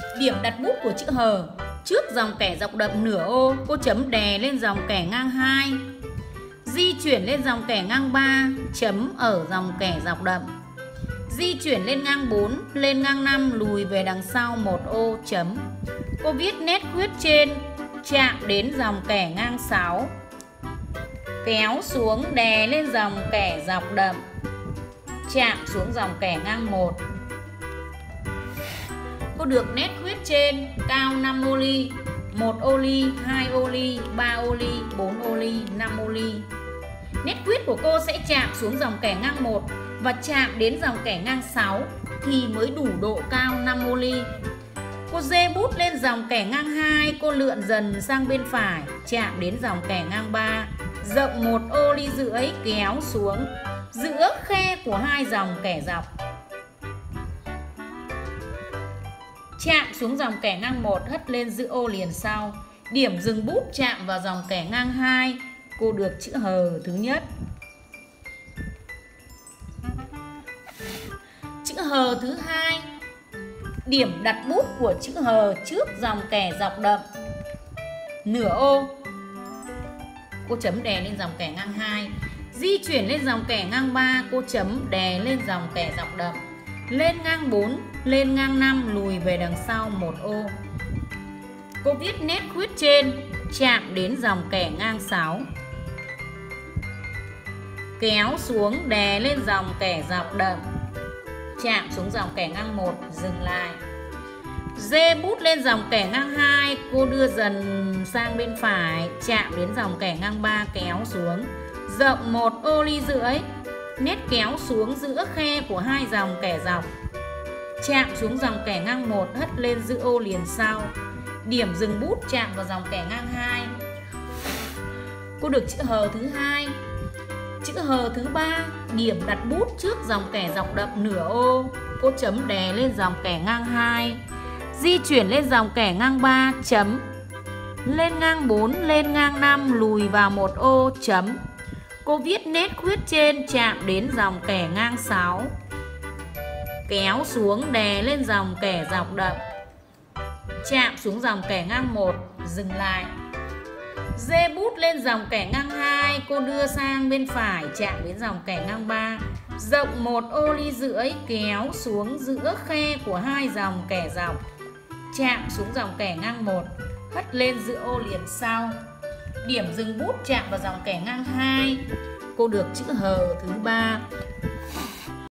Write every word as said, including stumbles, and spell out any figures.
Điểm đặt bút của chữ hờ. Trước dòng kẻ dọc đậm nửa ô, cô chấm đè lên dòng kẻ ngang hai. Di chuyển lên dòng kẻ ngang ba, chấm ở dòng kẻ dọc đậm. Di chuyển lên ngang bốn, lên ngang năm, lùi về đằng sau một ô, chấm. Cô viết nét khuyết trên, chạm đến dòng kẻ ngang sáu. Kéo xuống đè lên dòng kẻ dọc đậm, chạm xuống dòng kẻ ngang một. Cô được nét khuyết trên cao năm ô ly, một ô ly, hai ô ly, ba ô ly, bốn ô ly, năm ô ly. Nét khuyết của cô sẽ chạm xuống dòng kẻ ngang một và chạm đến dòng kẻ ngang sáu thì mới đủ độ cao năm ô ly. Cô dê bút lên dòng kẻ ngang hai, cô lượn dần sang bên phải, chạm đến dòng kẻ ngang ba, rộng một ô ly rưỡi, kéo xuống giữa khe của hai dòng kẻ dọc. Chạm xuống dòng kẻ ngang một, hất lên giữ ô liền sau. Điểm dừng bút chạm vào dòng kẻ ngang hai, cô được chữ hờ thứ nhất. Chữ hờ thứ hai. Điểm đặt bút của chữ hờ trước dòng kẻ dọc đậm nửa ô, cô chấm đè lên dòng kẻ ngang hai. Di chuyển lên dòng kẻ ngang ba, cô chấm đè lên dòng kẻ dọc đậm. Lên ngang bốn, lên ngang năm, lùi về đằng sau một ô. Cô viết nét khuyết trên, chạm đến dòng kẻ ngang sáu. Kéo xuống đè lên dòng kẻ dọc đậm, chạm xuống dòng kẻ ngang một, dừng lại. Dê bút lên dòng kẻ ngang hai, cô đưa dần sang bên phải, chạm đến dòng kẻ ngang ba, kéo xuống rộng một ô ly rưỡi. Nét kéo xuống giữa khe của hai dòng kẻ dọc, chạm xuống dòng kẻ ngang một, hất lên giữ ô liền sau. Điểm dừng bút chạm vào dòng kẻ ngang hai, cô được chữ hờ thứ hai. Chữ hờ thứ ba. Điểm đặt bút trước dòng kẻ dọc đậm nửa ô, cô chấm đè lên dòng kẻ ngang hai. Di chuyển lên dòng kẻ ngang ba, chấm. Lên ngang bốn, lên ngang năm, lùi vào một ô, chấm. Cô viết nét khuyết trên chạm đến dòng kẻ ngang sáu. Kéo xuống đè lên dòng kẻ dọc đậm, chạm xuống dòng kẻ ngang một, dừng lại. Dê bút lên dòng kẻ ngang hai, cô đưa sang bên phải, chạm đến dòng kẻ ngang ba, rộng một ô ly rưỡi, kéo xuống giữa khe của hai dòng kẻ dọc, chạm xuống dòng kẻ ngang một, hất lên giữ ô liền sau. Điểm dừng bút chạm vào dòng kẻ ngang hai, cô được chữ hờ thứ ba.